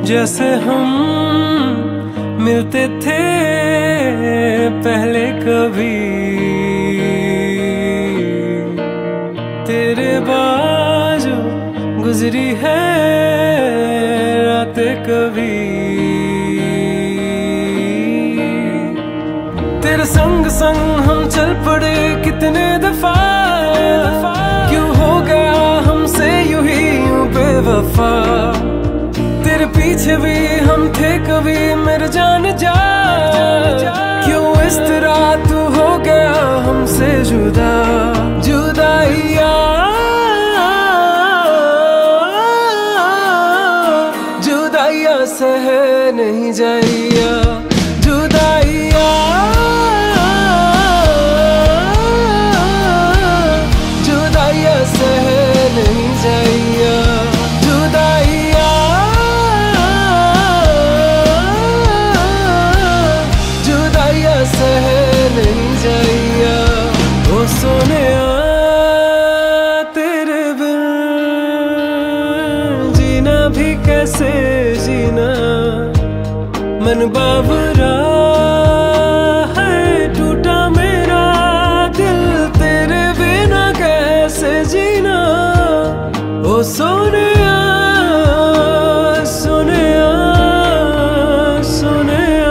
जैसे हम मिलते थे पहले कभी। तेरे बाजू गुजरी है रातें कभी। तेरे संग संग हम चल पड़े कितने दफा, क्यों हो गया हमसे यूं ही यूं बेवफा। तेरे पीछे भी हम थे कभी मेरे जान जा, क्यों इस तरह तू हो गया हमसे जुदा। जुदाइया जुदाइया सह नहीं जाइया। जुदाइया जुदाइया सह नहीं जाइया। जुदाइया जुदाइया सह नहीं जाइया। ओ सोनिया तेरे बिन जीना भी कैसे जीना। मन बाबरा है टूटा मेरा दिल, तेरे बिना कैसे जीना। ओ सोनिया सोनिया सोनिया।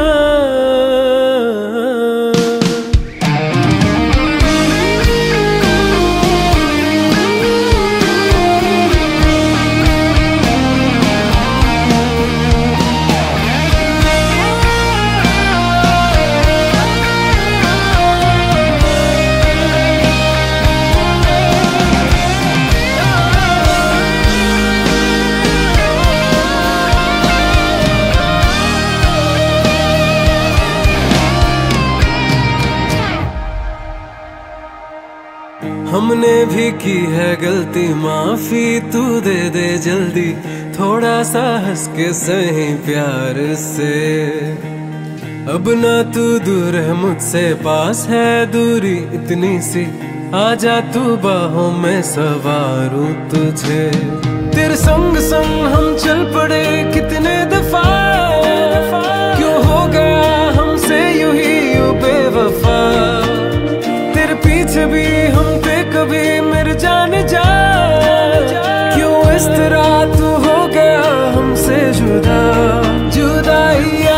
हमने भी की है गलती, माफी तू दे दे जल्दी। थोड़ा सा हंस के सही प्यार से, अब ना तू दूर है मुझसे, पास है दूरी इतनी सी। आजा तू बाहों में सवारूं तुझे। तेरे संग संग हम चल पड़े कितने दफा, क्यों हो गया हमसे यूं ही यूं बेवफा। तेरे पीछे भी हम थे कभी मेरे जान जा, क्यों इस तरह तू हो गया हमसे जुदा। जुदाइया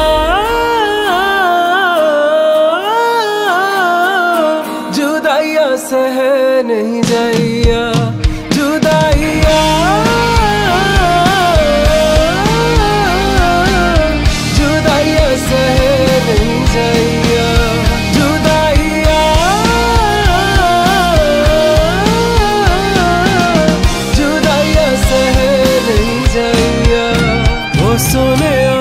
जुदाइया सह नहीं जाइया। जुदाइया जुदाइया सह नहीं जाइया। जुदाइया जुदाइया सह नहीं जाइया। ओ सोनिया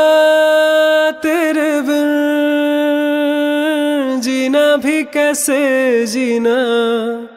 तेरे बिन जीना भी कैसे जीना।